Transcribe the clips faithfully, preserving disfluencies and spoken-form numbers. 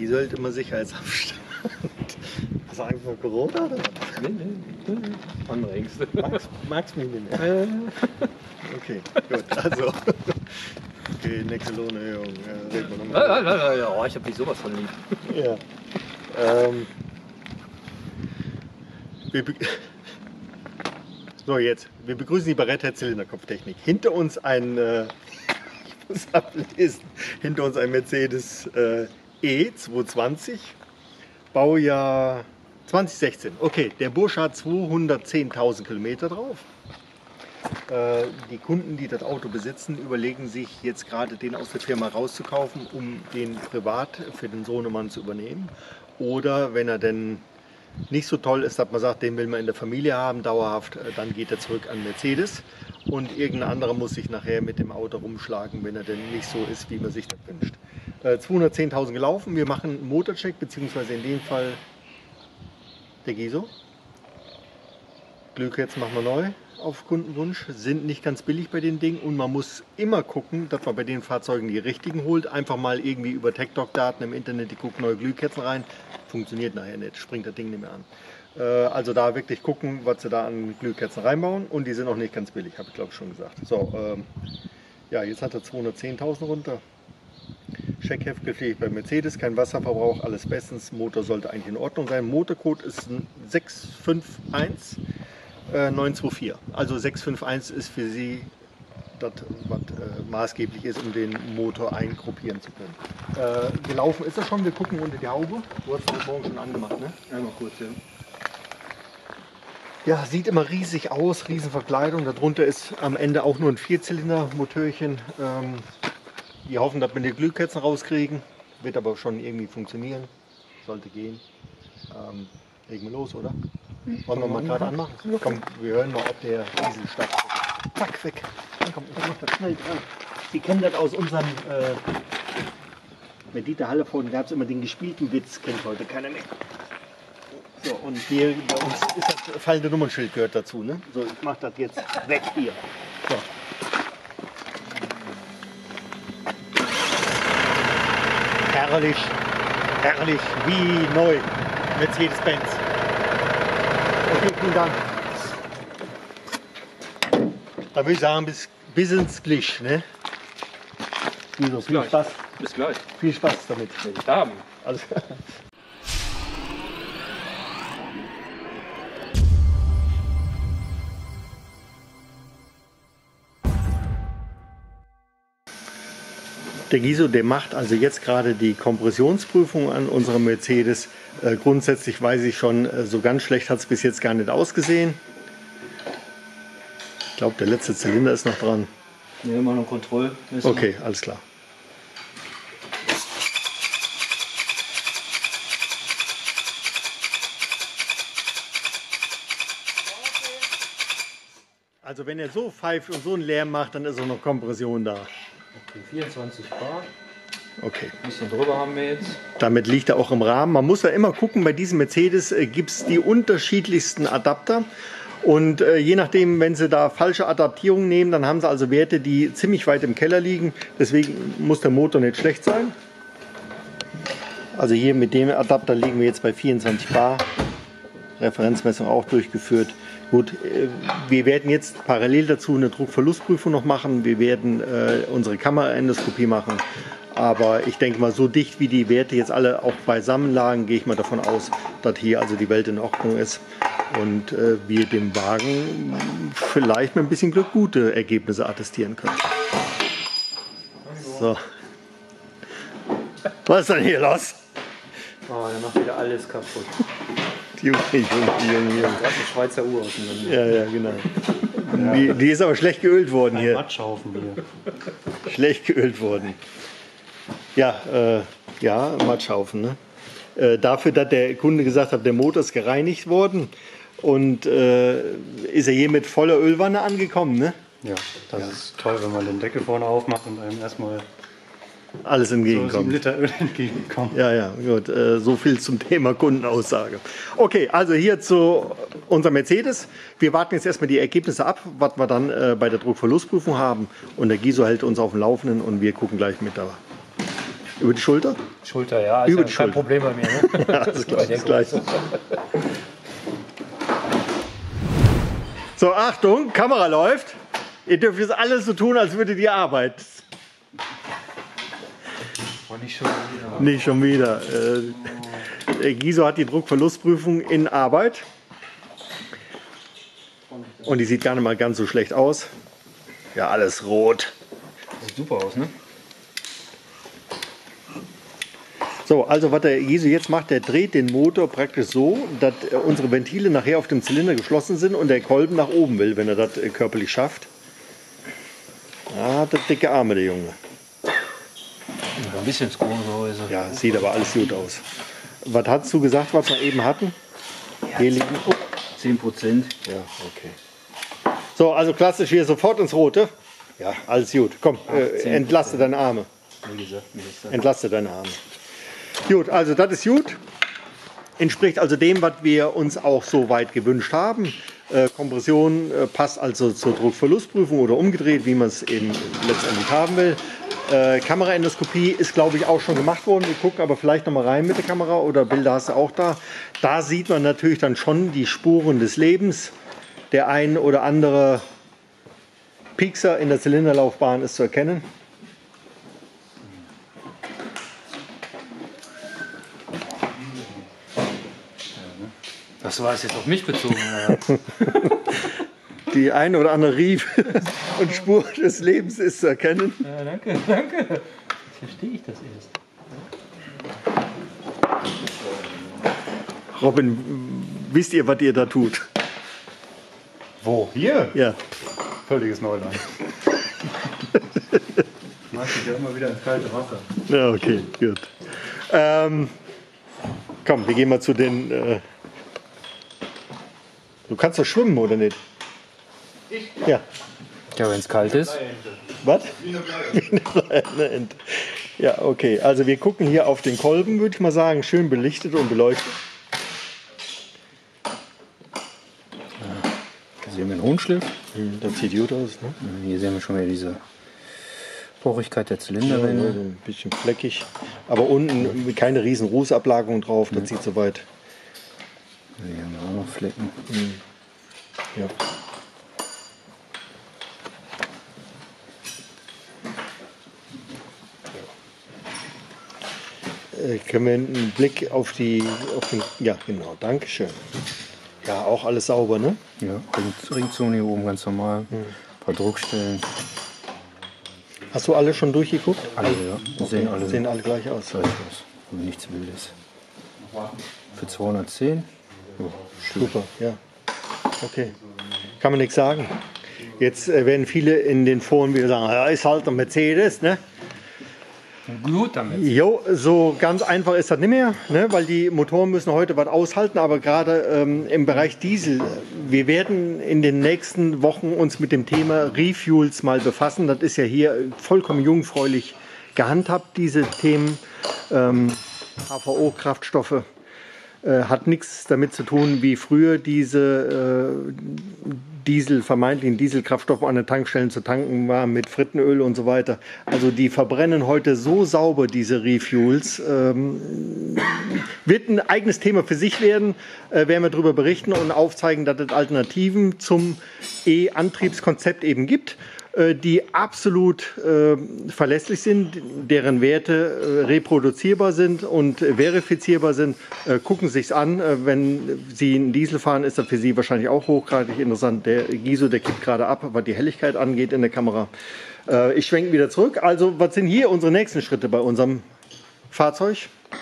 Giso hält immer Sicherheitsabstand. Hast du Angst vor Corona? Oder? Nee, nee, nee. Andere Ängste. Magst, magst mich nicht mehr? Äh. Okay, gut, also. Okay, nächste Lohnerhöhung. Ja, reden wir nochmal. Ja, ja, ja, ja. Oh, ich hab dich sowas von lieb. Ja. Ähm. Wir so, jetzt. Wir begrüßen die Barretta Zylinderkopftechnik. Hinter uns ein, äh, ich muss ablesen, hinter uns ein Mercedes äh, E zweihundertzwanzig, Baujahr zwanzig sechzehn. Okay, der Bursche hat zweihundertzehntausend Kilometer drauf. Äh, die Kunden, die das Auto besitzen, überlegen sich jetzt gerade, den aus der Firma rauszukaufen, um den privat für den Sohnemann zu übernehmen. Oder wenn er denn nicht so toll ist, dass man sagt, den will man in der Familie haben, dauerhaft, dann geht er zurück an Mercedes und irgendein anderer muss sich nachher mit dem Auto rumschlagen, wenn er denn nicht so ist, wie man sich das wünscht. Äh, zweihundertzehntausend gelaufen, wir machen einen Motorcheck, beziehungsweise in dem Fall der Giso. Glühkerzen machen wir neu auf Kundenwunsch, sind nicht ganz billig bei den Dingen und man muss immer gucken, dass man bei den Fahrzeugen die richtigen holt. Einfach mal irgendwie über TechDoc-Daten im Internet, die gucken neue Glühkerzen rein, funktioniert nachher nicht, springt das Ding nicht mehr an. Äh, also da wirklich gucken, was sie da an Glühkerzen reinbauen und die sind auch nicht ganz billig, habe ich glaube ich schon gesagt. So, ähm, ja, jetzt hat er zweihundertzehntausend runter. Checkheft gepflegt bei Mercedes, kein Wasserverbrauch, alles bestens, Motor sollte eigentlich in Ordnung sein. Motorcode ist ein sechs fünf eins neun zwei vier. Also sechs fünf eins ist für Sie das, was äh, maßgeblich ist, um den Motor eingruppieren zu können. Äh, gelaufen ist er schon, wir gucken unter die Haube. Du hast es morgen schon angemacht, ne? Einmal kurz, ja. Ja, sieht immer riesig aus, Riesenverkleidung. Darunter ist am Ende auch nur ein Vierzylinder-Motörchen. Ähm, wir hoffen, dass wir die Glühkerzen rauskriegen. Wird aber schon irgendwie funktionieren. Sollte gehen. Ähm, legen wir los, oder? Wollen wir mal gerade anmachen? Komm, wir hören mal, ob der Diesel startet. Zack, weg. Komm, ich mach das schnell dran. Sie kennen das aus unserem, äh, mit Dieter Hallervorden gab es immer den gespielten Witz, kennt heute keiner mehr. So, und hier bei uns ist das fallende Nummernschild gehört dazu, ne? So, ich mach das jetzt weg hier. So. Herrlich, herrlich, wie neu. Mercedes-Benz. Okay, vielen Dank. Da würde ich sagen, bis, bis ins Glisch, ne? Viel gleich. Spaß. Bis gleich. Viel Spaß damit. Will ich da haben. Alles klar. Der Giso, der macht also jetzt gerade die Kompressionsprüfung an unserem Mercedes. Äh, grundsätzlich weiß ich schon, äh, so ganz schlecht hat es bis jetzt gar nicht ausgesehen. Ich glaube, der letzte Zylinder ist noch dran. Ja, immer noch Kontrolle. Okay, alles klar. Also wenn er so pfeift und so einen Lärm macht, dann ist auch noch Kompression da. Okay, vierundzwanzig Bar. Okay. Ein bisschen drüber haben wir jetzt. Damit liegt er auch im Rahmen. Man muss ja immer gucken, bei diesem Mercedes äh, gibt es die unterschiedlichsten Adapter. Und äh, je nachdem, wenn Sie da falsche Adaptierungen nehmen, dann haben Sie also Werte, die ziemlich weit im Keller liegen. Deswegen muss der Motor nicht schlecht sein. Also hier mit dem Adapter liegen wir jetzt bei vierundzwanzig Bar. Referenzmessung auch durchgeführt. Gut, äh, wir werden jetzt parallel dazu eine Druckverlustprüfung noch machen. Wir werden äh, unsere Kameraendoskopie machen. Aber ich denke mal, so dicht wie die Werte jetzt alle auch beisammen lagen, gehe ich mal davon aus, dass hier also die Welt in Ordnung ist und äh, wir dem Wagen vielleicht mit ein bisschen Glück gute Ergebnisse attestieren können. So. Was ist denn hier los? Oh, der macht wieder alles kaputt. Junge, Junge, Junge, Junge. Gerade eine Schweizer Uhr auseinander. Ja, ja, genau. Die, die ist aber schlecht geölt worden hier. Ein Matschhaufen hier. Schlecht geölt worden. Ja, äh, ja, Matschhaufen. Ne? Äh, dafür, dass der Kunde gesagt hat, der Motor ist gereinigt worden und äh, ist er hier mit voller Ölwanne angekommen. Ne? Ja, das Ja. ist toll, wenn man den Deckel vorne aufmacht und einem erstmal Alles so sieben entgegenkommt. Liter Öl entgegenkommt. Ja, ja, gut. Äh, so viel zum Thema Kundenaussage. Okay, also hier zu unserem Mercedes. Wir warten jetzt erstmal die Ergebnisse ab, was wir dann äh, bei der Druckverlustprüfung haben. Und der Giso hält uns auf dem Laufenden und wir gucken gleich mit da Über die Schulter? Schulter, ja. Ist Über ja die kein Schulter. Problem bei mir. Ne? Ja, das ist Bei gleich. der Das gleich. Größe. So, Achtung, Kamera läuft. Ihr dürft jetzt alles so tun, als würdet ihr arbeiten. Oh, nicht schon wieder. Nicht schon wieder. Äh, Giso hat die Druckverlustprüfung in Arbeit. Und die sieht gar nicht mal ganz so schlecht aus. Ja, alles rot. Sieht super aus, ne? So, also was der Giso jetzt macht, der dreht den Motor praktisch so, dass äh, unsere Ventile nachher auf dem Zylinder geschlossen sind und der Kolben nach oben will, wenn er das äh, körperlich schafft. Ah, hat das dicke Arme, der Junge. Ein bisschen Skrupelgehäuse. Ja, sieht aber alles gut aus. Was hast du gesagt, was wir eben hatten? Hier liegen. Oh. zehn Prozent. Ja, okay. So, also klassisch hier sofort ins Rote. Ja, alles gut. Komm, äh, entlaste deine Arme. Wie gesagt, mir ist das. Entlaste deine Arme. Gut, also das ist gut. Entspricht also dem, was wir uns auch so weit gewünscht haben. Äh, Kompression äh, passt also zur Druckverlustprüfung oder umgedreht, wie man es eben letztendlich haben will. Äh, Kameraendoskopie ist, glaube ich, auch schon gemacht worden. Wir gucken aber vielleicht noch mal rein mit der Kamera oder Bilder hast du auch da. Da sieht man natürlich dann schon die Spuren des Lebens. Der ein oder andere Piekser in der Zylinderlaufbahn ist zu erkennen. Das war es jetzt auf mich bezogen. Ja. Die eine oder andere Rief und Spur des Lebens ist zu erkennen. Ja, danke, danke. Jetzt verstehe ich das erst. Robin, wisst ihr, was ihr da tut? Wo? Hier? Ja. Völliges Neuland. Mach ich ja immer wieder ins kalte Wasser. Ja, okay, gut. Ähm, komm, wir gehen mal zu den. Äh, du kannst doch schwimmen, oder nicht? Ich? Ja. Ja, wenn es kalt ist. Was? Wie eine Ente. Ja, okay. Also wir gucken hier auf den Kolben, würde ich mal sagen, schön belichtet und beleuchtet. Hier sehen wir einen Hohnschliff. Das sieht gut aus, ne? Hier sehen wir schon wieder diese Porigkeit der Ja, Zylinderwände. so ein bisschen fleckig. Aber unten keine riesen Rußablagerung drauf, das sieht soweit. Hier haben wir auch noch Flecken. Ja. Äh, können wir einen Blick auf die, auf den, ja genau, Dankeschön. Ja, auch alles sauber, ne? Ja, Ring, Ringzone hier oben ganz normal. Ein paar Druckstellen. Hast du alle schon durchgeguckt? Alle, ja. Die sehen alle Sehen alle gleich aus. gleich aus. Also nichts Wildes. Für zweihundertzehn. Ja, Super, ja. Okay. Kann man nichts sagen. Jetzt äh, werden viele in den Foren wieder sagen, ja, ist halt ein Mercedes, ne? gut damit. Jo, so ganz einfach ist das nicht mehr, ne? Weil die Motoren müssen heute was aushalten, aber gerade ähm, im Bereich Diesel, wir werden in den nächsten Wochen uns mit dem Thema Refuels mal befassen. Das ist ja hier vollkommen jungfräulich gehandhabt, diese Themen. Ähm, H V O-Kraftstoffe. Äh, hat nichts damit zu tun, wie früher diese äh, Diesel, vermeintlichen Dieselkraftstoffe an den Tankstellen zu tanken war mit Frittenöl und so weiter. Also die verbrennen heute so sauber, diese Refuels. Ähm, wird ein eigenes Thema für sich werden, äh, werden wir darüber berichten und aufzeigen, dass es Alternativen zum E-Antriebskonzept eben gibt, äh, die absolut äh, verlässlich sind, deren Werte äh, reproduzierbar sind und äh, verifizierbar sind. Äh, gucken Sie sich's an. Äh, wenn Sie einen Diesel fahren, ist das für Sie wahrscheinlich auch hochgradig interessant. Der Giso, der kippt gerade ab, was die Helligkeit angeht in der Kamera. Äh, ich schwenke wieder zurück. Also, was sind hier unsere nächsten Schritte bei unserem Fahrzeug?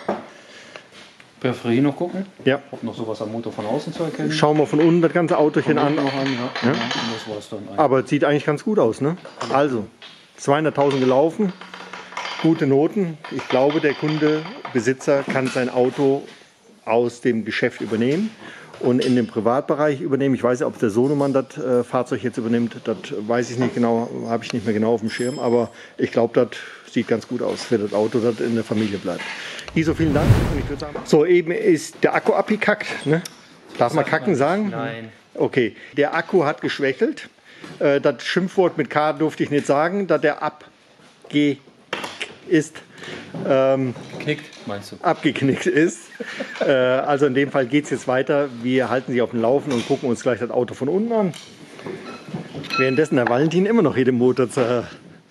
Peripherie noch gucken, Ja. ob noch sowas am Motor von außen zu erkennen. Schauen wir von unten das ganze Autochen an. noch an, ja. ja. Und das war's dann eigentlich. Aber es sieht eigentlich ganz gut aus, ne? Also, zweihunderttausend gelaufen, gute Noten. Ich glaube, der Kunde, Besitzer kann sein Auto aus dem Geschäft übernehmen und in den Privatbereich übernehmen. Ich weiß nicht, ob der Sohnemann das äh, Fahrzeug jetzt übernimmt. Das weiß ich nicht genau, habe ich nicht mehr genau auf dem Schirm. Aber ich glaube, das sieht ganz gut aus für das Auto, das in der Familie bleibt. Giso, vielen Dank. Und ich würde sagen, so, eben ist der Akku abgekackt. Ne? Darf man kacken sagen? Nein. Okay, der Akku hat geschwächelt. Äh, das Schimpfwort mit K durfte ich nicht sagen, da der abge ist. ähm, Geknickt, meinst du? abgeknickt ist. äh, also in dem Fall geht es jetzt weiter. Wir halten Sie auf dem Laufen und gucken uns gleich das Auto von unten an. Währenddessen der Valentin immer noch jeden Motor zerlegt.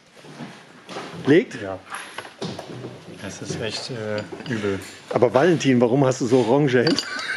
Ja. Das ist echt äh, übel. Aber Valentin, warum hast du so orange Hände?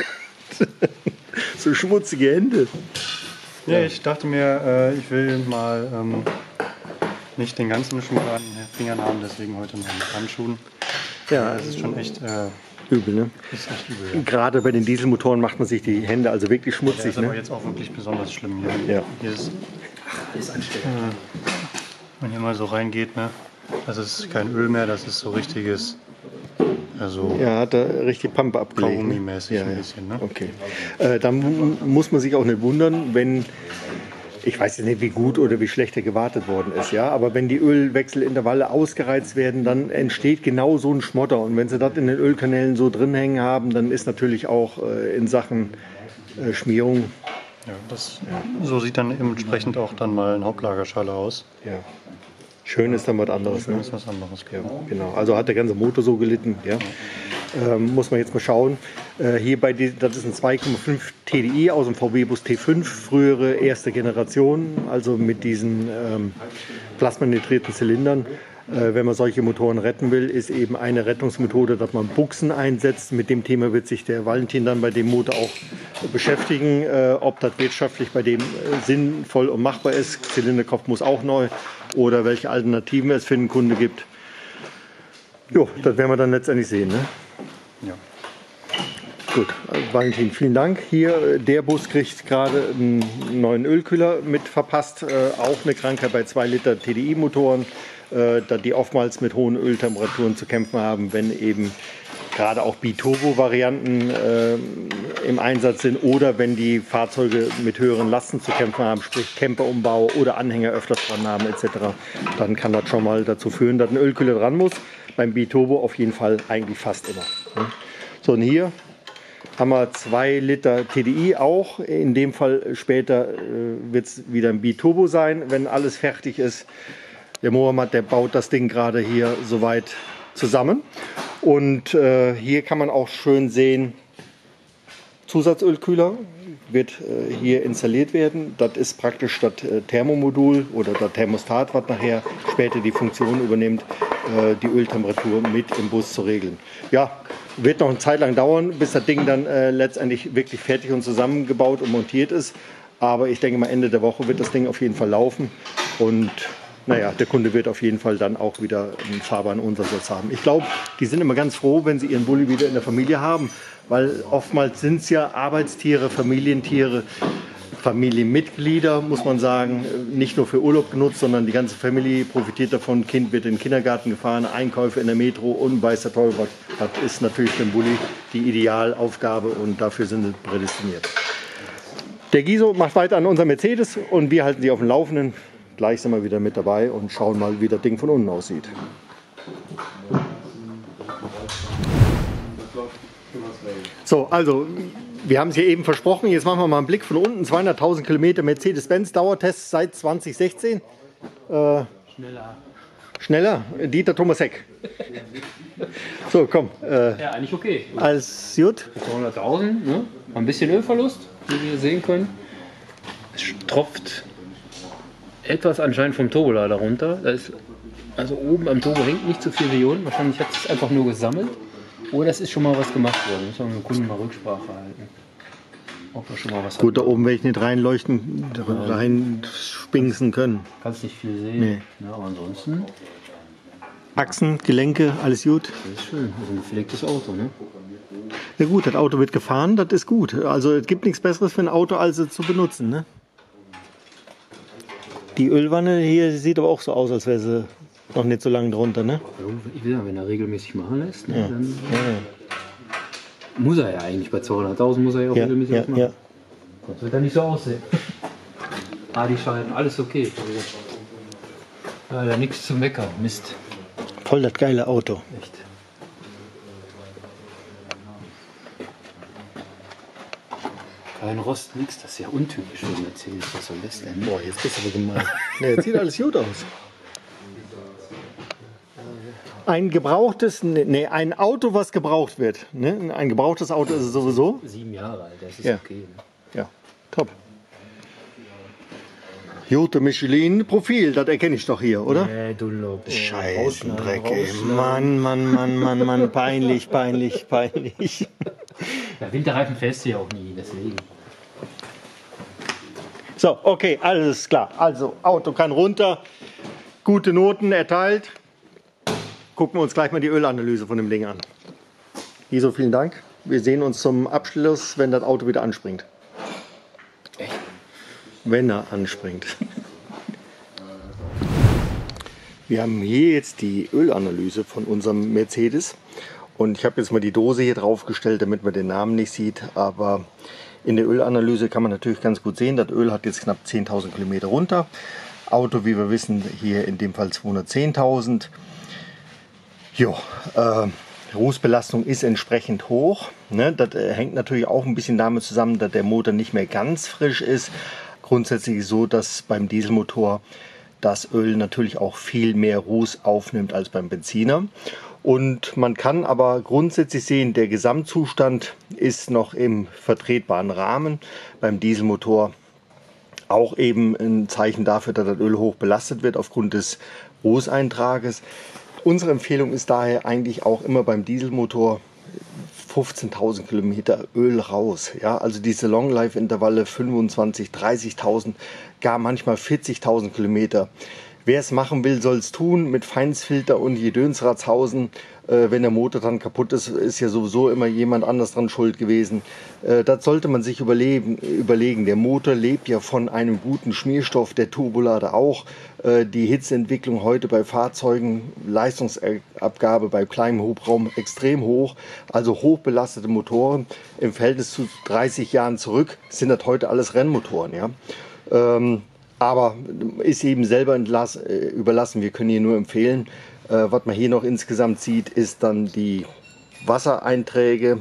So schmutzige Hände. Ja, ich dachte mir, äh, ich will mal ähm, nicht den ganzen Schuh an den Fingern haben, deswegen heute mal mit Handschuhen. Ja, Das ist schon echt, äh, übel, ne? ist echt übel. Ja. Gerade bei den Dieselmotoren macht man sich die Hände also wirklich Der schmutzig. ist aber Ne? jetzt auch wirklich besonders schlimm hier. Ja. Hier ist, Ist anstrengend. wenn hier mal so reingeht, ne? Das ist kein Öl mehr, das ist so richtiges, also Ja, hat er richtig Pampe abgelegt. Ne? Kaugummi-mäßig Ja, ein ja. bisschen, ne? Okay. Äh, dann mu- muss man sich auch nicht wundern, wenn, ich weiß jetzt nicht, wie gut oder wie schlecht er gewartet worden ist, ja, aber wenn die Ölwechselintervalle ausgereizt werden, dann entsteht genau so ein Schmotter. Und wenn sie das in den Ölkanälen so drin hängen haben, dann ist natürlich auch äh, in Sachen äh, Schmierung, Ja, das, so sieht dann entsprechend auch dann mal ein Hauptlagerschale aus. ja, schön ist dann was anderes. Ne? Das ist was anderes. Ja, genau. Also hat der ganze Motor so gelitten. Ja. Ähm, muss man jetzt mal schauen. Äh, hier bei die, das ist ein zwei Komma fünf T D I aus dem V W-Bus T fünf, frühere erste Generation, also mit diesen ähm, plasmanitrierten Zylindern. Äh, wenn man solche Motoren retten will, ist eben eine Rettungsmethode, dass man Buchsen einsetzt. Mit dem Thema wird sich der Valentin dann bei dem Motor auch beschäftigen, äh, ob das wirtschaftlich bei dem äh, sinnvoll und machbar ist. Zylinderkopf muss auch neu oder welche Alternativen es für den Kunde gibt. Jo, das werden wir dann letztendlich sehen. Ne? Ja. Gut, also Valentin, vielen Dank. Hier, äh, der Bus kriegt gerade einen neuen Ölkühler mit verpasst. Äh, auch eine Krankheit bei zwei Liter T D I-Motoren, äh, da die oftmals mit hohen Öltemperaturen zu kämpfen haben, wenn eben gerade auch Biturbo-Varianten äh, im Einsatz sind oder wenn die Fahrzeuge mit höheren Lasten zu kämpfen haben, sprich Camperumbau oder Anhänger öfters dran haben et cetera. Dann kann das schon mal dazu führen, dass ein Ölkühler dran muss. Beim Biturbo auf jeden Fall eigentlich fast immer. Ne? So, und hier haben wir zwei Liter T D I auch. In dem Fall später äh, wird es wieder ein Biturbo sein, wenn alles fertig ist. Der Mohammed, der baut das Ding gerade hier soweit zusammen. Und äh, hier kann man auch schön sehen, Zusatzölkühler wird äh, hier installiert werden. Das ist praktisch das äh, Thermomodul oder das Thermostat, was nachher später die Funktion übernimmt, äh, die Öltemperatur mit im Bus zu regeln. Ja, wird noch eine Zeit lang dauern, bis das Ding dann äh, letztendlich wirklich fertig und zusammengebaut und montiert ist. Aber ich denke mal, Ende der Woche wird das Ding auf jeden Fall laufen. Und naja, der Kunde wird auf jeden Fall dann auch wieder einen fahrbaren Untersatz haben. Ich glaube, die sind immer ganz froh, wenn sie ihren Bulli wieder in der Familie haben. Weil oftmals sind es ja Arbeitstiere, Familientiere, Familienmitglieder, muss man sagen. Nicht nur für Urlaub genutzt, sondern die ganze Familie profitiert davon. Kind wird in den Kindergarten gefahren, Einkäufe in der Metro und weiß der Teufel was. Das ist natürlich für den Bulli die Idealaufgabe und dafür sind sie prädestiniert. Der Giso macht weiter an unserem Mercedes und wir halten sie auf dem Laufenden. Gleich sind wir wieder mit dabei und schauen mal, wie das Ding von unten aussieht. So, also, wir haben es hier eben versprochen. Jetzt machen wir mal einen Blick von unten. zweihunderttausend Kilometer Mercedes-Benz, Dauertest seit zwanzig sechzehn. Äh, Schneller. schneller, Dieter Thomas Heck. So, komm. Äh, Ja, eigentlich okay. alles gut? zweihunderttausend, ne? Ein bisschen Ölverlust, wie wir sehen können. Es tropft etwas anscheinend vom Turbolader runter. Da ist, also oben am Turbo hängt nicht so viel wie unten. Wahrscheinlich hat es einfach nur gesammelt. Oder es ist schon mal was gemacht worden. Müssen wir mit dem Kunden mal Rücksprache halten. Ob wir schon mal was Gut, da hatten. oben werde ich nicht reinleuchten, rein spinksen können. Kannst nicht viel sehen. Nee. Ja, aber ansonsten, Achsen, Gelenke, alles gut. das ist schön. Das ist ein gepflegtes Auto, ne? Ja gut, das Auto wird gefahren, das ist gut. Also es gibt nichts Besseres für ein Auto, als es zu benutzen. Ne? Die Ölwanne hier sieht aber auch so aus, als wäre sie noch nicht so lange drunter. Ne? Ich will sagen, wenn er regelmäßig machen lässt, ne, Ja. dann Ja, muss er ja eigentlich bei zweihunderttausend muss er ja auch ja, regelmäßig ja, was machen. ja. Sonst wird er nicht so aussehen. Ah, die Scheiben, alles okay. Ja, da nichts zu meckern. Mist. Voll das geile Auto. Echt. Kein Rost, nix. Das ist ja untypisch für Mercedes. Was soll das denn? Boah, jetzt bist du aber gemein. Nee, jetzt sieht alles gut aus. Ein gebrauchtes, nee, ein Auto, was gebraucht wird. Ne? Ein gebrauchtes Auto ist es sowieso. Sieben Jahre alt, das ist Ja. okay. Ne? Ja, top. Jute Michelin Profil, das erkenne ich doch hier, oder? Nee, Dunlop. Oh, Scheißendreck, rausschneiden, ey. rausschneiden. Mann, Mann, Mann, Mann, Mann, peinlich, peinlich, peinlich. Ja, Winterreifen fährst du ja auch nie, deswegen. So, okay, alles klar. Also, Auto kann runter, gute Noten erteilt. Gucken wir uns gleich mal die Ölanalyse von dem Ding an. Iso, vielen Dank. Wir sehen uns zum Abschluss, wenn das Auto wieder anspringt. Echt? Wenn er anspringt. Wir haben hier jetzt die Ölanalyse von unserem Mercedes. Und ich habe jetzt mal die Dose hier draufgestellt, damit man den Namen nicht sieht. Aber in der Ölanalyse kann man natürlich ganz gut sehen, das Öl hat jetzt knapp zehntausend Kilometer runter. Auto, wie wir wissen, hier in dem Fall zweihundertzehntausend. Jo, äh, Rußbelastung ist entsprechend hoch. Ne? Das äh, hängt natürlich auch ein bisschen damit zusammen, dass der Motor nicht mehr ganz frisch ist. Grundsätzlich ist so, dass beim Dieselmotor das Öl natürlich auch viel mehr Ruß aufnimmt als beim Benziner. Und man kann aber grundsätzlich sehen, der Gesamtzustand ist noch im vertretbaren Rahmen. Beim Dieselmotor auch eben ein Zeichen dafür, dass das Öl hoch belastet wird aufgrund des Rußeintrages. Unsere Empfehlung ist daher eigentlich auch immer beim Dieselmotor fünfzehntausend Kilometer Öl raus. Ja, also diese Long-Life-Intervalle fünfundzwanzig, dreißigtausend, gar manchmal vierzigtausend Kilometer. Wer es machen will, soll es tun mit Feinstfilter und Jedönsratshausen. Äh, wenn der Motor dann kaputt ist, ist ja sowieso immer jemand anders dran schuld gewesen. Äh, das sollte man sich überlegen, überlegen. Der Motor lebt ja von einem guten Schmierstoff, der Turbolader auch. Äh, die Hitzeentwicklung heute bei Fahrzeugen, Leistungsabgabe bei kleinem Hubraum extrem hoch. Also hochbelastete Motoren im Verhältnis zu dreißig Jahren zurück sind das heute alles Rennmotoren. Ja? Ähm, Aber ist eben selber entlass, äh, überlassen. Wir können hier nur empfehlen. Äh, was man hier noch insgesamt sieht, ist dann die Wassereinträge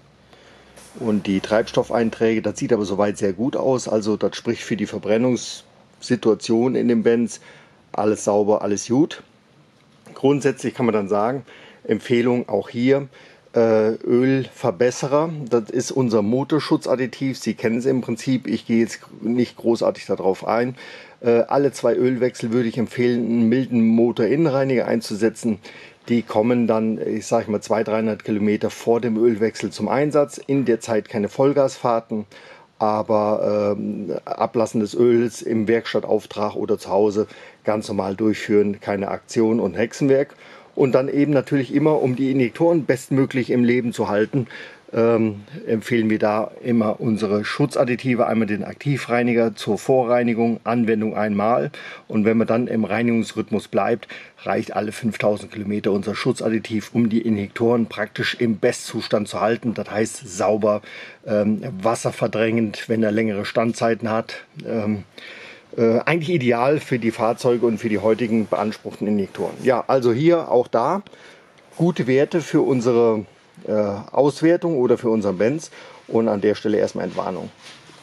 und die Treibstoffeinträge. Das sieht aber soweit sehr gut aus. Also das spricht für die Verbrennungssituation in dem Benz. Alles sauber, alles gut. Grundsätzlich kann man dann sagen, Empfehlung auch hier. Äh, Ölverbesserer, das ist unser Motorschutzadditiv. Sie kennen es im Prinzip, ich gehe jetzt nicht großartig darauf ein. Äh, alle zwei Ölwechsel würde ich empfehlen, einen milden Motorinnenreiniger einzusetzen. Die kommen dann, ich sage mal, zweihundert, dreihundert Kilometer vor dem Ölwechsel zum Einsatz. In der Zeit keine Vollgasfahrten, aber ähm, Ablassen des Öls im Werkstattauftrag oder zu Hause ganz normal durchführen, keine Aktion und Hexenwerk. Und dann eben natürlich immer, um die Injektoren bestmöglich im Leben zu halten, ähm, empfehlen wir da immer unsere Schutzadditive. Einmal den Aktivreiniger zur Vorreinigung, Anwendung einmal. Und wenn man dann im Reinigungsrhythmus bleibt, reicht alle fünftausend Kilometer unser Schutzadditiv, um die Injektoren praktisch im Bestzustand zu halten. Das heißt sauber, ähm, wasserverdrängend, wenn er längere Standzeiten hat. Ähm, Äh, eigentlich ideal für die Fahrzeuge und für die heutigen beanspruchten Injektoren. Ja, also hier auch da gute Werte für unsere äh, Auswertung oder für unseren Benz und an der Stelle erstmal Entwarnung.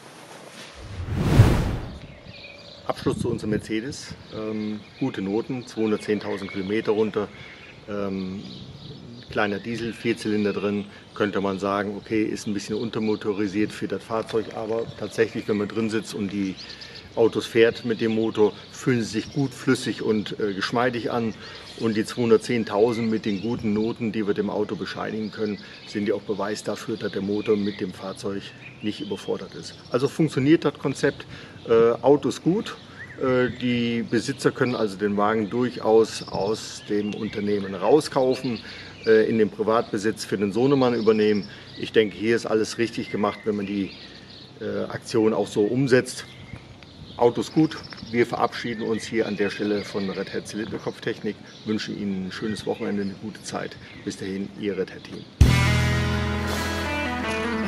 Abschluss zu unserem Mercedes. Ähm, gute Noten, zweihundertzehntausend Kilometer runter. Ähm, kleiner Diesel, Vierzylinder drin, könnte man sagen, okay, ist ein bisschen untermotorisiert für das Fahrzeug, aber tatsächlich, wenn man drin sitzt und die Autos fährt mit dem Motor, fühlen sie sich gut, flüssig und äh, geschmeidig an. Und die zweihundertzehntausend mit den guten Noten, die wir dem Auto bescheinigen können, sind ja auch Beweis dafür, dass der Motor mit dem Fahrzeug nicht überfordert ist. Also funktioniert das Konzept. Äh, Auto ist gut. Äh, die Besitzer können also den Wagen durchaus aus dem Unternehmen rauskaufen, äh, in den Privatbesitz für den Sohnemann übernehmen. Ich denke, hier ist alles richtig gemacht, wenn man die äh, Aktion auch so umsetzt. Autos gut. Wir verabschieden uns hier an der Stelle von Red Hat Zylinderkopftechnik, wünschen Ihnen ein schönes Wochenende, eine gute Zeit. Bis dahin, Ihr Red Hat Team.